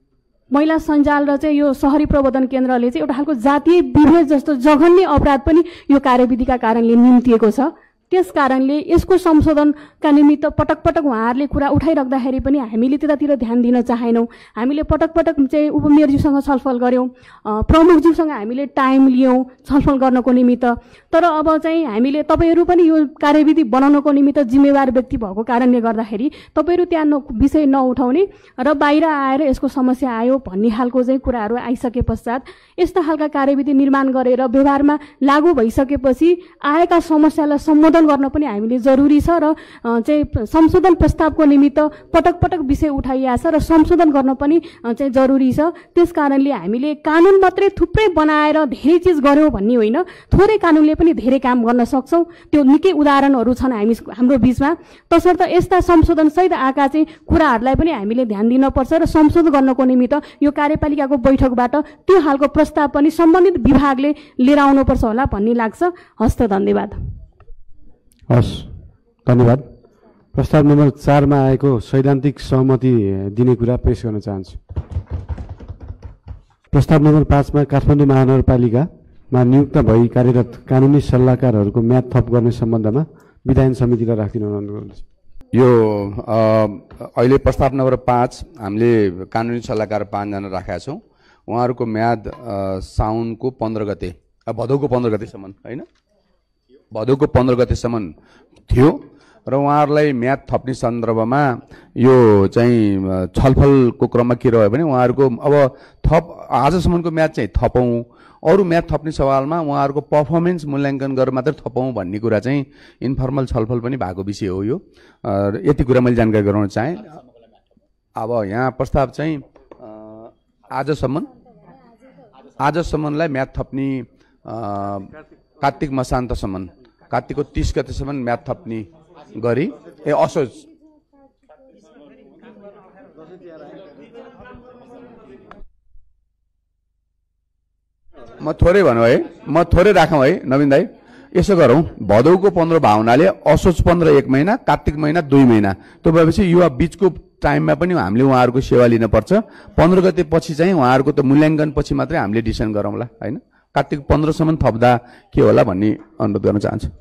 [SPEAKER 4] महिला सञ्जाल र चाहिँ यो सहरी प्रबन्धन केन्द्रले चाहिँ एउटा खालको जातीय विभेद जस्तो जघन्य अपराध पनि यो कार्यविधिका कारणले निम्तिएको छ। त्यस कारणले यसको संशोधनका निमित्त पटक पटक उहाँहरूले कुरा उठाइराख्दाखेरि पनि हामीले त्यतातिर ध्यान दिन चाहेनौँ। हामीले पटक पटक चाहिँ उपमेयरज्यूसँग छलफल गऱ्यौँ, प्रमुखज्यूसँग हामीले टाइम लियौँ छलफल गर्नको निमित्त। तर अब चाहिँ हामीले तपाईँहरू पनि यो कार्यविधि बनाउनको निमित्त जिम्मेवार व्यक्ति भएको कारणले गर्दाखेरि तपाईँहरू त्यहाँ न विषय नउठाउने र बाहिर आएर यसको समस्या आयो भन्ने खालको चाहिँ कुराहरू आइसके पश्चात यस्ता खालका कार्यविधि निर्माण गरेर व्यवहारमा लागू भइसकेपछि आएका समस्यालाई सम्बोधन गर्न पनि हामीले जरुरी छ र चाहिँ संशोधन प्रस्तावको निमित्त पटक पटक विषय उठाइएको छ र संशोधन गर्न पनि चाहिँ जरुरी छ। त्यस कारणले हामीले कानुन मात्रै थुप्रै बनाएर धेरै चिज गर्यौँ भन्ने होइन, थोरै कानुनले पनि धेरै काम गर्न सक्छौँ। त्यो निकै उदाहरणहरू छन् हामी हाम्रो बिचमा। तसर्थ यस्ता संशोधनसहित आएका चाहिँ कुराहरूलाई पनि हामीले ध्यान दिनुपर्छ र संशोधन गर्नको निमित्त यो कार्यपालिकाको बैठकबाट त्यो खालको प्रस्ताव पनि सम्बन्धित विभागले लिएर आउनुपर्छ होला भन्ने लाग्छ। हस्त धन्यवाद।
[SPEAKER 1] हस्, धन्यवाद। प्रस्ताव नम्बर चारमा आएको सैद्धान्तिक सहमति दिने कुरा पेश गर्न चाहन्छु। प्रस्ताव नम्बर पाँचमा काठमाडौँ महानगरपालिकामा नियुक्त भई कार्यरत कानुनी सल्लाहकारहरूको म्याद थप गर्ने सम्बन्धमा विधायन समितिलाई राखिदिन अनुरोध गर्दछु।
[SPEAKER 3] यो अहिले प्रस्ताव नम्बर पाँच हामीले कानुनी सल्लाहकार पाँचजना राखेका छौँ। उहाँहरूको म्याद साउनको पन्ध्र गते भदौको पन्ध्र गतेसम्म होइन भदौको पन्ध्र गतेसम्म थियो र उहाँहरूलाई म्याद थप्ने सन्दर्भमा यो चाहिँ छलफलको क्रममा के रह्यो भने उहाँहरूको अब थप आजसम्मको म्याद चाहिँ थपौँ, अरू म्याद थप्ने सवालमा उहाँहरूको पर्फर्मेन्स मूल्याङ्कन गरेर मात्रै थपौँ भन्ने कुरा चाहिँ इन्फर्मल छलफल पनि भएको विषय हो। यो यति कुरा मैले जानकारी गराउन चाहेँ। अब यहाँ प्रस्ताव चाहिँ आजसम्म आजसम्मलाई म्याद थप्ने कार्तिक मसान्तसम्म कार्तिकको तीस गतेसम्म म्याद थप्ने गरी ए असोज म थोरै भनौँ है म थोरै राखौँ है नवीन दाई, यसो गरौँ भदौको पन्ध्र भावनाले असोज पन्ध्र एक महिना कार्तिक महिना दुई महिना त्यो भएपछि यो बिचको टाइममा पनि हामीले उहाँहरूको सेवा लिनुपर्छ। पन्ध्र गते पछि चाहिँ उहाँहरूको त मूल्याङ्कन पछि मात्रै हामीले डिसिसन गरौँला होइन। कार्तिक पन्ध्रसम्म थप्दा के होला भन्ने अनुरोध गर्न चाहन्छु।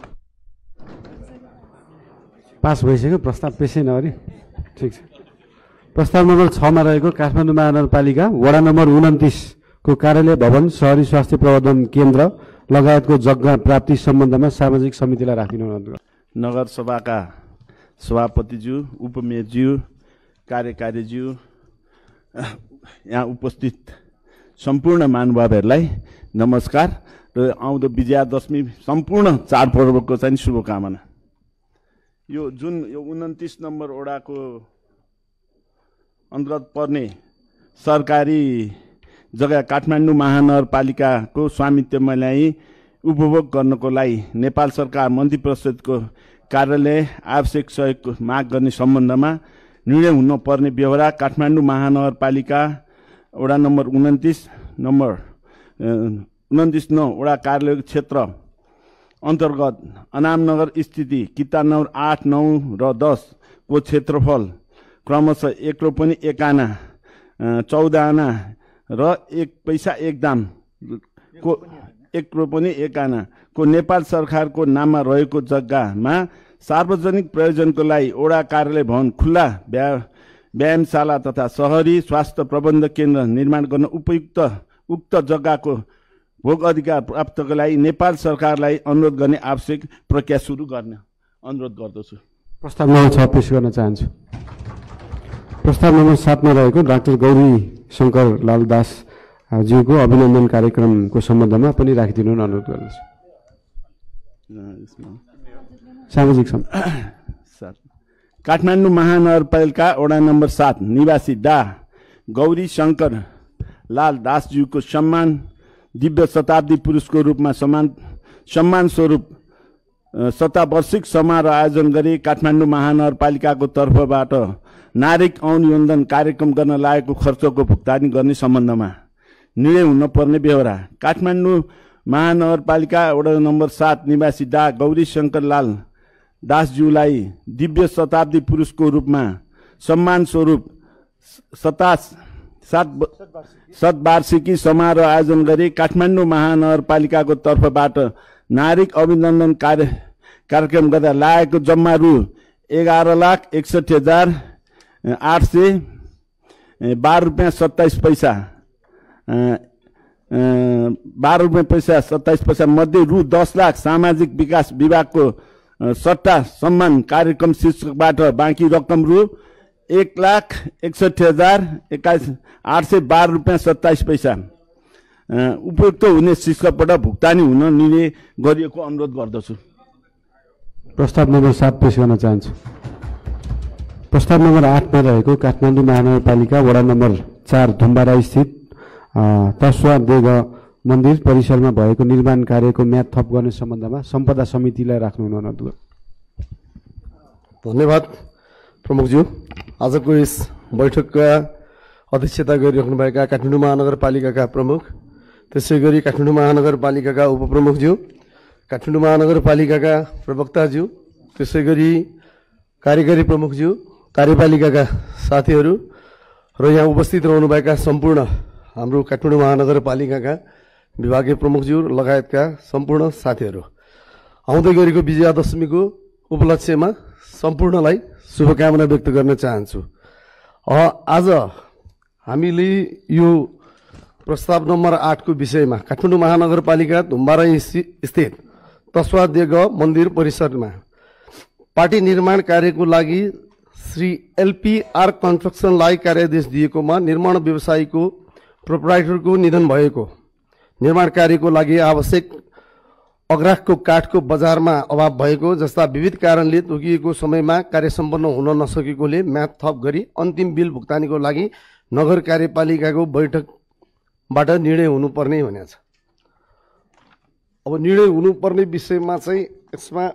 [SPEAKER 1] पास भइसक्यो, प्रस्ताव पेसै नगरी ठिक छ। प्रस्ताव नम्बर छमा रहेको काठमाडौँ महानगरपालिका वडा नम्बर उन्तिसको कार्यालय भवन सहरी स्वास्थ्य प्रबन्धन केन्द्र लगायतको जग्गा प्राप्ति सम्बन्धमा सामाजिक समितिलाई राखिदिनु अनुरोध गर्छु।
[SPEAKER 2] नगरसभाका सभापतिज्यू, उपमेयरज्यू, कार्यकारीज्यू, यहाँ उपस्थित सम्पूर्ण महानुभावहरूलाई नमस्कार र आउँदो विजयादशमी सम्पूर्ण चाडपर्वको चाहिँ शुभकामना। यो जुन यो उन्तिस नम्बर वडाको अन्तर्गत पर्ने सरकारी जग्गा काठमाडौँ महानगरपालिकाको स्वामित्वमा ल्याई उपभोग गर्नको लागि नेपाल सरकार मन्त्री परिषदको कार्यालय आवश्यक सहयोगको माग गर्ने सम्बन्धमा निर्णय हुनुपर्ने व्यवहार काठमाडौँ महानगरपालिका वडा नम्बर उन्तिस नम्बर उन्तिस नौ वडा कार्यालय क्षेत्र अन्तर्गत अनामनगर स्थिति किता नम्बर आठ नौ र दस को क्षेत्रफल क्रमशः एक रोपनी एक आना चौध आना र एक पैसा एक दाम को एक रोपनी एक आना को नेपाल सरकारको नाममा रहेको जग्गामा सार्वजनिक प्रयोजनको लागि वडा कार्यालय भवन खुल्ला व्या व्यायामशाला तथा सहरी स्वास्थ्य प्रबन्ध केन्द्र निर्माण गर्न उपयुक्त उक्त जग्गाको भोग अधिकार प्राप्तको लागि नेपाल सरकारलाई अनुरोध गर्ने आवश्यक प्रक्रिया सुरु गर्ने अनुरोध गर्दछु।
[SPEAKER 1] प्रस्ताव नम्बर छ पेश गर्न चाहन्छु। प्रस्ताव नम्बर सातमा रहेको डाक्टर गौरी शङ्कर लाल दास ज्यूको अभिनन्दन कार्यक्रमको सम्बन्धमा पनि राखिदिनु अनुरोध गर्दछु। सामाजिक
[SPEAKER 2] सात काठमाडौँ महानगरपालिका वडा नम्बर सात निवासी डा गौरी शङ्कर लाल दासज्यूको सम्मान दिव्य शताब्दी पुरुषको रूपमा सम्मान सम्मान स्वरूप शतावार्षिक समारोह आयोजन गरी काठमाडौँ महानगरपालिकाको तर्फबाट नागरिक अनुमोदन कार्यक्रम गर्न लागेको खर्चको भुक्तानी गर्ने सम्बन्धमा निर्णय हुन पर्ने बेहोरा काठमाडौँ महानगरपालिका वडा नम्बर सात निवासी डा गौरी शङ्कर लाल दासज्यूलाई दिव्य शताब्दी पुरुषको रूपमा सम्मान स्वरूप सतास सात शतवार्षिकी समारोह आयोजन गरी काठमाडौँ महानगरपालिकाको तर्फबाट नागरिक अभिनन्दन कार्य कार्यक्रम गर्दा लागेको जम्मा रु एघार लाख एकसठी हजार आठ सय बाह्र रुपियाँ सत्ताइस पैसा बाह्र रुपियाँ पैसा सत्ताइस पैसा मध्ये रु दस लाख सामाजिक विकास विभागको सट्टा सम्मान कार्यक्रम शीर्षकबाट बाँकी रकम रु एक लाख एकसठी हजार एक्काइस आठ सय बाह्र रुपियाँ सत्ताइस पैसा उपयुक्त हुने शीर्षकबाट भुक्तानी हुन निर्णय गरिएको अनुरोध गर्दछु।
[SPEAKER 1] प्रस्ताव नम्बर सात पेश गर्न चाहन्छु। प्रस्ताव नम्बर आठमा रहेको काठमाडौँ महानगरपालिका वडा नम्बर चार धुम्बारा स्थित तस्वा देग मन्दिर परिसरमा भएको निर्माण कार्यको म्याद थप गर्ने सम्बन्धमा सम्पदा समितिलाई राख्नु हुन अनुरोध गर्छु।
[SPEAKER 6] धन्यवाद प्रमुखज्यू। आजको यस बैठकका अध्यक्षता गरिराख्नुभएका काठमाडौँ महानगरपालिकाका प्रमुख, त्यसै गरी काठमाडौँ महानगरपालिकाका उपप्रमुखज्यू, काठमाडौँ महानगरपालिकाका प्रवक्ताज्यू, त्यसै गरी कार्यकारी प्रमुखज्यू, कार्यपालिकाका साथीहरू र यहाँ उपस्थित रहनुभएका सम्पूर्ण हाम्रो काठमाडौँ महानगरपालिकाका विभागीय प्रमुखज्यू लगायतका सम्पूर्ण साथीहरू, आउँदै गरेको विजयादशमीको उपलक्ष्यमा सम्पूर्णलाई शुभकामना व्यक्त गर्न चाहन्छु। आज हामीले यो प्रस्ताव नम्बर आठको विषयमा काठमाडौँ महानगरपालिका धुम्बारा स्थित तस्वा देग मन्दिर परिसरमा पार्टी निर्माण कार्यको लागि श्री एलपीआर कन्स्ट्रक्सनलाई कार्यादेश दिएकोमा निर्माण व्यवसायीको प्रोप्राइटरको निधन भएको, निर्माण कार्यको लागि आवश्यक अग्राहको काठको बजारमा अभाव भएको जस्ता विविध कारणले तोकिएको समयमा कार्य सम्पन्न हुन नसकेकोले म्याद थप गरी अन्तिम बिल भुक्तानीको लागि नगर कार्यपालिकाको बैठकबाट निर्णय हुनुपर्ने भनेको छ। अब निर्णय हुनुपर्ने विषयमा चाहिँ यसमा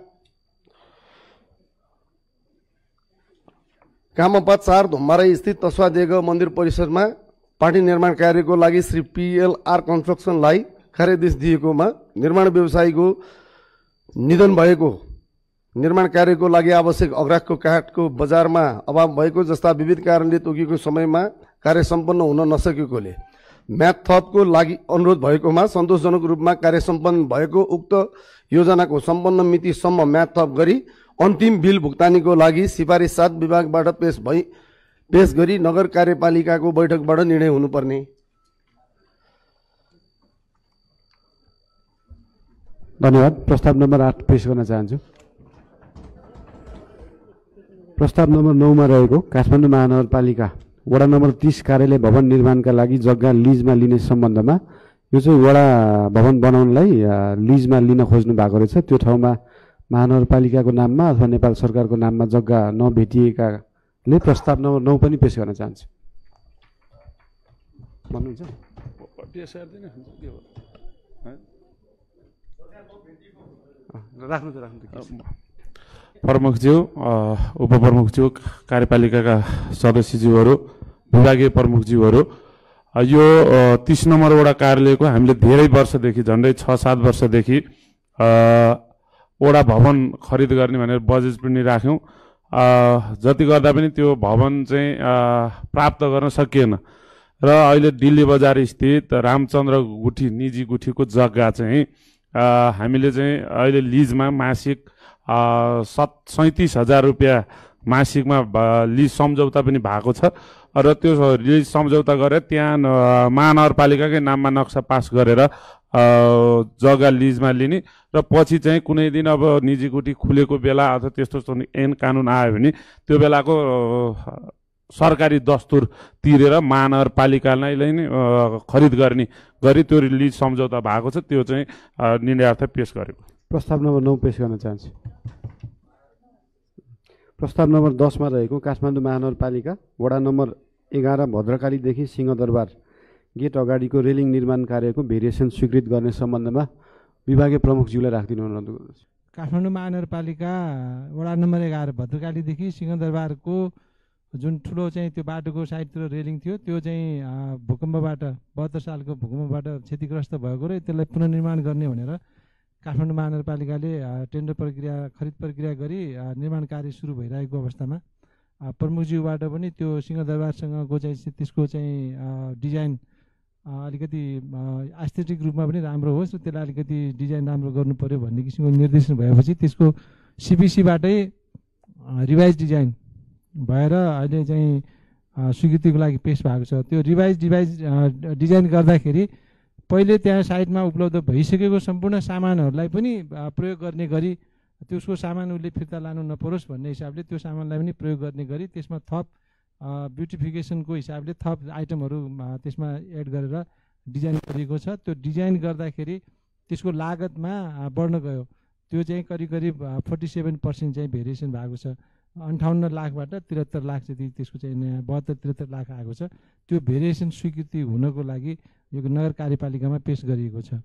[SPEAKER 6] कामपा चार धुम्बारा स्थित तस्वा देग मन्दिर परिसरमा पार्टी निर्माण कार्यको लागि श्री पीएलआर कन्स्ट्रक्सनलाई कार्यादेश दिएकोमा निर्माण व्यवसायीको निधन भएको, निर्माण कार्यको लागि आवश्यक अग्राहको काठको बजारमा अभाव भएको जस्ता विविध कारणले तोकिएको समयमा कार्य सम्पन्न हुन नसकेकोले म्याद थपको लागि अनुरोध भएकोमा सन्तोषजनक रूपमा कार्य सम्पन्न भएको उक्त योजनाको सम्पन्न मितिसम्म म्याद थप गरी अन्तिम बिल भुक्तानीको लागि सिफारिस सात विभागबाट पेश भई पेश गरी नगर कार्यपालिकाको बैठकबाट निर्णय हुनुपर्ने।
[SPEAKER 1] धन्यवाद। प्रस्ताव नम्बर आठ पेश गर्न चाहन्छु। प्रस्ताव नम्बर नौमा रहेको काठमाडौँ महानगरपालिका वडा नम्बर तीस कार्यालय भवन निर्माणका लागि जग्गा लिजमा लिने सम्बन्धमा, यो चाहिँ वडा भवन बनाउनलाई लिजमा लिन खोज्नु भएको रहेछ। त्यो ठाउँमा महानगरपालिकाको नाममा अथवा नेपाल सरकारको नाममा जग्गा नभेटिएकाले प्रस्ताव नम्बर नौ पनि पेश गर्न चाहन्छु। भन्नुहुन्छ राख्नु त राख्नु
[SPEAKER 7] प्रमुखज्यू, उपप्रमुखज्यू, कार्यपालिकाका सदस्यज्यूहरू, विभागीय प्रमुखज्यूहरू, यो तीस नम्बर वडा कार्यालयको हामीले धेरै वर्षदेखि झन्डै छ सात वर्षदेखि वडा भवन खरिद गर्ने भनेर बजेट पनि राख्यौँ। जति गर्दा पनि त्यो भवन चाहिँ प्राप्त गर्न सकिएन र अहिले दिल्ली बजार स्थित रामचन्द्र गुठी निजी गुठीको जग्गा चाहिँ हामीले चाहिँ अहिले लिजमा मासिक सत सैँतिस हजार रुपियाँ मासिकमा लिज सम्झौता पनि भएको छ र त्यो लिज सम्झौता गरेर त्यहाँ महानगरपालिकाकै नाममा नक्सा पास गरेर जग्गा लिजमा लिने र पछि चाहिँ कुनै दिन अब निजी कुटी खुलेको बेला अथवा त्यस्तो ऐन कानुन आयो भने त्यो बेलाको सरकारी दस्तुर तिरेर महानगरपालिकालाई नै खरिद गर्ने गरी त्यो लिज सम्झौता भएको छ। त्यो चाहिँ निर्णयार्थ पेश गरेको।
[SPEAKER 1] प्रस्ताव नम्बर नौ पेश गर्न चाहन्छु। प्रस्ताव नम्बर दसमा रहेको काठमाडौँ महानगरपालिका वडा नम्बर एघार भद्रकालीदेखि सिंहदरबार गेट अगाडिको रेलिङ निर्माण कार्यको भेरिएसन स्वीकृत गर्ने सम्बन्धमा विभागीय प्रमुखज्यूलाई राखिदिनु अनुरोध गर्दछु।
[SPEAKER 11] काठमाडौँ महानगरपालिका वडा नम्बर एघार भद्रकालीदेखि सिंहदरबारको जुन ठुलो चाहिँ त्यो बाटोको साइडतिर रेलिङ थियो त्यो चाहिँ भूकम्पबाट बहत्तर सालको भूकम्पबाट क्षतिग्रस्त भएको र त्यसलाई पुनर्निर्माण गर्ने भनेर काठमाडौँ महानगरपालिकाले टेन्डर प्रक्रिया खरिद प्रक्रिया गरी निर्माण कार्य सुरु भइरहेको अवस्थामा प्रमुखज्यूबाट पनि त्यो सिंहदरबारसँगको चाहिँ त्यसको चाहिँ डिजाइन अलिकति एस्थेटिक रूपमा पनि राम्रो होस् र त्यसलाई अलिकति डिजाइन राम्रो गर्नु पर्यो भन्ने किसिमको निर्देशन भएपछि त्यसको सिपिसीबाटै रिभाइज डिजाइन भएर अहिले चाहिँ स्वीकृतिको लागि पेश भएको छ। त्यो रिभाइज डिभाइज डिजाइन गर्दाखेरि पहिले त्यहाँ साइडमा उपलब्ध भइसकेको सम्पूर्ण सामानहरूलाई पनि प्रयोग गर्ने गरी त्यसको सामान उसले फिर्ता लानु नपरोस् भन्ने हिसाबले त्यो सामानलाई पनि प्रयोग गर्ने गरी त्यसमा थप ब्युटिफिकेसनको हिसाबले थप आइटमहरू त्यसमा एड गरेर डिजाइन गरिएको छ। त्यो डिजाइन गर्दाखेरि त्यसको लागतमा बढ्न गयो। त्यो चाहिँ करिब करिब फोर्टी सेभेन पर्सेन्ट चाहिँ भेरिएसन भएको छ। अन्ठाउन्न लाखबाट त्रिहत्तर लाख जति त्यसको चाहिँ नयाँ बहत्तर त्रिहत्तर लाख आएको छ। त्यो भेरिएसन स्वीकृति हुनको लागि यो नगर कार्यपालिकामा पेश गरिएको छ।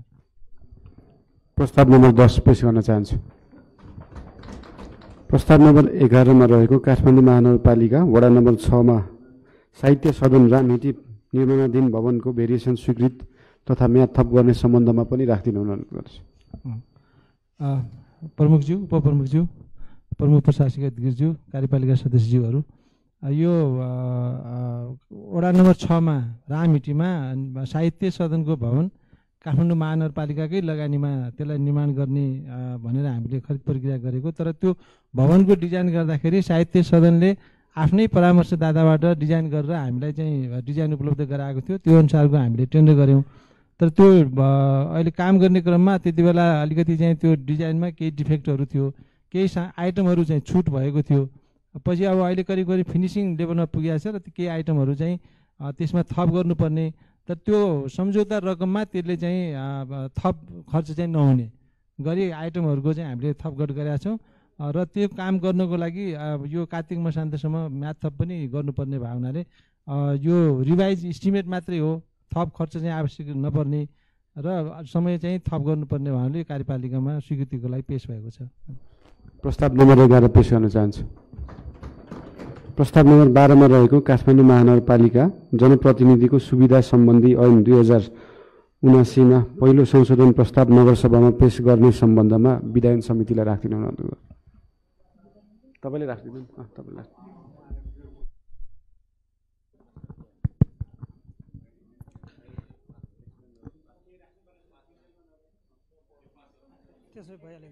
[SPEAKER 1] प्रस्ताव नम्बर दस पेश गर्न चाहन्छु। प्रस्ताव नम्बर एघारमा रहेको काठमाडौँ महानगरपालिका वडा नम्बर छमा साहित्य सदन रामहिटी निर्माणाधीन भवनको भेरिएसन स्वीकृत तथा म्याद थप गर्ने सम्बन्धमा पनि राखिदिनु अनुरोध गर्छु।
[SPEAKER 11] प्रमुखज्यू, उपप्रमुखज्यू, प्रमुख प्रशासकीय अधिकृतज्यू, कार्यपालिका सदस्यज्यूहरू, यो वडा नम्बर छमा रामहिटीमा साहित्य सदनको भवन काठमाडौँ महानगरपालिकाकै लगानीमा त्यसलाई निर्माण गर्ने भनेर हामीले खरिद प्रक्रिया गरेको। तर त्यो भवनको डिजाइन गर्दाखेरि साहित्य सदनले आफ्नै परामर्शदाताबाट डिजाइन गरेर हामीलाई चाहिँ डिजाइन उपलब्ध गराएको थियो। त्यो अनुसारको हामीले टेन्डर गऱ्यौँ। तर त्यो अहिले काम गर्ने क्रममा त्यति बेला अलिकति चाहिँ त्यो डिजाइनमा केही डिफेक्टहरू थियो, केही आइटमहरू चाहिँ छुट भएको थियो। पछि अब अहिले करिब करिब फिनिसिङ लेभलमा पुगेको छ र केही आइटमहरू चाहिँ त्यसमा थप गर्नुपर्ने, तर त्यो सम्झौता रकममा त्यसले चाहिँ थप खर्च चाहिँ नहुने गरी आइटमहरूको चाहिँ हामीले थपगढ गरेका छौँ र त्यो काम गर्नको लागि यो कार्तिक मसान्तसम्म म्याद थप पनि गर्नुपर्ने भएको हुनाले यो रिभाइज इस्टिमेट मात्रै हो, थप खर्च चाहिँ आवश्यक नपर्ने र समय चाहिँ थप गर्नुपर्ने भएकोले कार्यपालिकामा स्वीकृतिको लागि पेश भएको छ।
[SPEAKER 1] प्रस्ताव नम्बर एघार पेश गर्न चाहन्छु। प्रस्ताव नम्बर बाह्रमा रहेको काठमाडौँ महानगरपालिका जनप्रतिनिधिको सुविधा सम्बन्धी ऐन दुई हजार उनासीमा पहिलो संशोधन प्रस्ताव नगरसभामा पेश गर्ने सम्बन्धमा विधायन समितिलाई राखिदिनु अनुरोध गर्छु। तपाईँले राखिदिनु तपाईँलाई
[SPEAKER 11] त्यसो भइहाल्यो।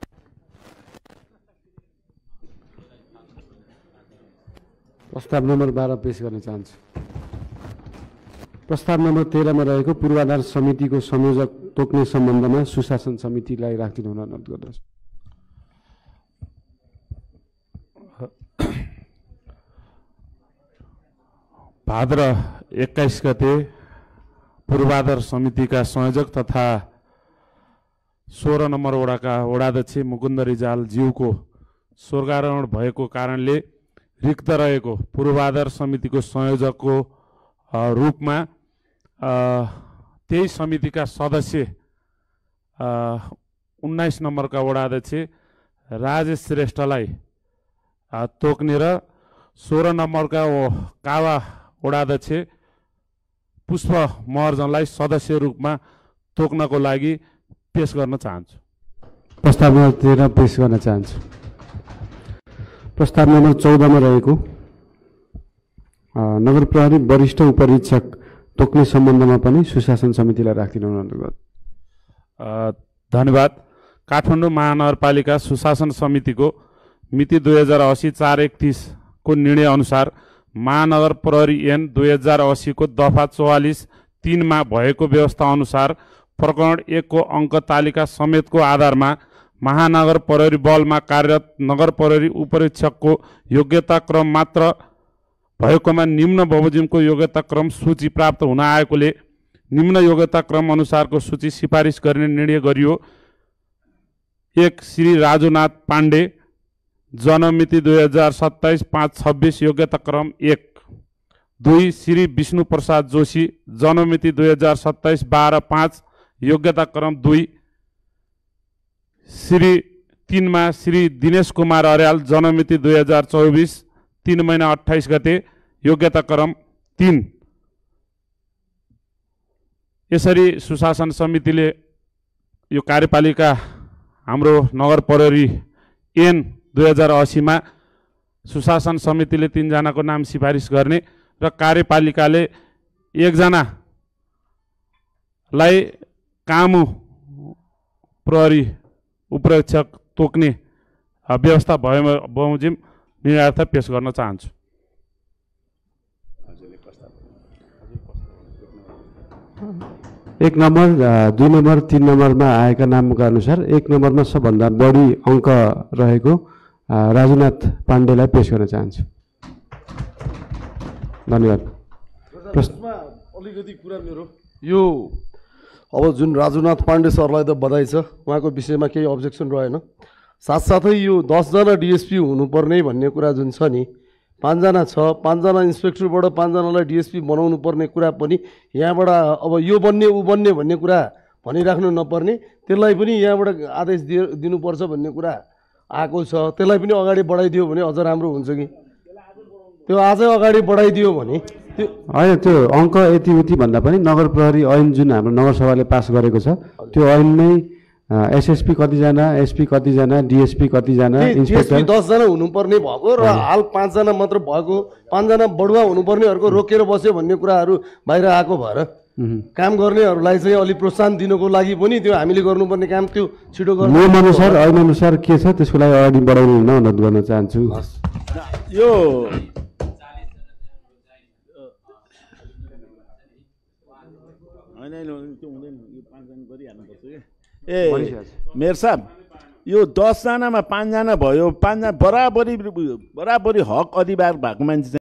[SPEAKER 1] प्रस्ताव नम्बर बाह्र पेश गर्न चाहन्छु। प्रस्ताव नम्बर तेह्रमा रहेको पूर्वाधार समितिको संयोजक तोक्ने सम्बन्धमा सुशासन समितिलाई राखिदिनु अनुरोध गर्दछु।
[SPEAKER 7] भाद्र एक्काइस गते पूर्वाधार समितिका संयोजक तथा सोह्र नम्बर वडाका वडाध्यक्ष मुकुन्द रिजाल ज्यूको स्वर्गारोहण भएको कारणले रिक्त रहेको पूर्वाधार समितिको संयोजकको रूपमा त्यही समितिका सदस्य उन्नाइस नम्बरका वडाध्यक्ष राजेश श्रेष्ठलाई तोक्ने र सोह्र नम्बरका कावा वडाध्यक्ष पुष्प महर्जनलाई सदस्य रूपमा तोक्नको लागि पेश गर्न चाहन्छु।
[SPEAKER 1] प्रस्ताव नम्बर तेह्र पेश गर्न चाहन्छु। प्रस्ताव नम्बर चौधमा रहेको नगर प्रहरी वरिष्ठ उपरीक्षक तोक्ने सम्बन्धमा पनि सुशासन समितिलाई राखिदिनु अनुरोध गर्छु।
[SPEAKER 7] धन्यवाद। काठमाडौँ महानगरपालिका सुशासन समितिको मिति दुई हजार असी चार एकतिसको निर्णय अनुसार महानगर प्रहरी ऐन दुई हजार असीको दफा चौवालिस तिनमा भएको व्यवस्था अनुसार प्रकरण एकको अङ्क तालिका समेतको आधारमा महानगर प्रहरी बलमा कार्यरत नगर प्रहरी उपरीक्षकको योग्यता क्रम मात्र भएकोमा निम्न बमोजिमको योग्यता क्रम सूची प्राप्त हुन आएकोले निम्न योग्यता क्रम अनुसारको सूची सिफारिस गर्ने निर्णय गरियो। एक, श्री राजुनाथ पाण्डे, जन्ममिति दुई हजार सत्ताइस पाँच छब्बिस, योग्यता क्रम एक। दुई, श्री विष्णु प्रसाद जोशी, जन्ममिति दुई हजार सत्ताइस बाह्र पाँच, योग्यता क्रम दुई। श्री तिनमा श्री दिनेश कुमार अर्याल, जन्ममिति दुई हजार चौबिस तीन महिना अट्ठाइस गते, योग्यता क्रम तीन। यसरी सुशासन समितिले यो कार्यपालिका हाम्रो नगर प्रहरी एन दुई हजार असीमा सुशासन समितिले तीनजनाको नाम सिफारिस गर्ने र कार्यपालिकाले एकजनालाई कामु प्रहरी उपरीक्षक तोक्ने व्यवस्था भएमा बमोजिम निर्णयार्थ पेश गर्न चाहन्छु।
[SPEAKER 1] एक नम्बर, दुई नम्बर, तीन नम्बरमा आएका नामका अनुसार एक नम्बरमा सबभन्दा बढी अङ्क रहेको राजुनाथ पाण्डेलाई पेश गर्न चाहन्छु। धन्यवाद।
[SPEAKER 6] प्रश्नमा अलिकति कुरा मेरो यो अब जुन राजुनाथ पाण्डे सरलाई त बधाई छ, उहाँको विषयमा केही अब्जेक्सन रहेन। साथसाथै यो दसजना डिएसपी हुनुपर्ने भन्ने कुरा जुन छ नि, पाँचजना छ, पाँचजना इन्सपेक्टरबाट पाँचजनालाई डिएसपी बनाउनु पर्ने कुरा पनि यहाँबाट अब यो बन्ने ऊ बन्ने भन्ने कुरा भनिराख्नु नपर्ने, त्यसलाई पनि यहाँबाट आदेश दिए दिनुपर्छ भन्ने कुरा आएको छ। त्यसलाई पनि अगाडि बढाइदियो भने अझ राम्रो हुन्छ कि त्यो आजै अगाडि बढाइदियो भने त्यो
[SPEAKER 1] होइन। त्यो अङ्क यति उति भन्दा पनि नगर प्रहरी ऐन जुन हाम्रो नगरसभाले पास गरेको छ त्यो ऐन नै एसएसपी कतिजना, एसपी कतिजना, डिएसपी कतिजना, इन्सपेक्टर
[SPEAKER 6] दसजना हुनुपर्ने भएको र हाल पाँचजना मात्र भएको, पाँचजना बढुवा हुनुपर्नेहरूको रोकेर बस्यो भन्ने कुराहरू बाहिर आएको भएर काम गर्नेहरूलाई चाहिँ अलिक प्रोत्साहन दिनको लागि पनि त्यो हामीले गर्नुपर्ने काम त्यो छिटो गर्नु
[SPEAKER 1] नियम अनुसार ऐन अनुसार के छ त्यसको लागि अगाडि बढाउनु हुन अनुरोध गर्न चाहन्छु।
[SPEAKER 2] यो ए मेयर साहब, यो दसजनामा पाँचजना भयो, पाँचजना बराबरी बराबरी हक अधिकार भएको मान्छे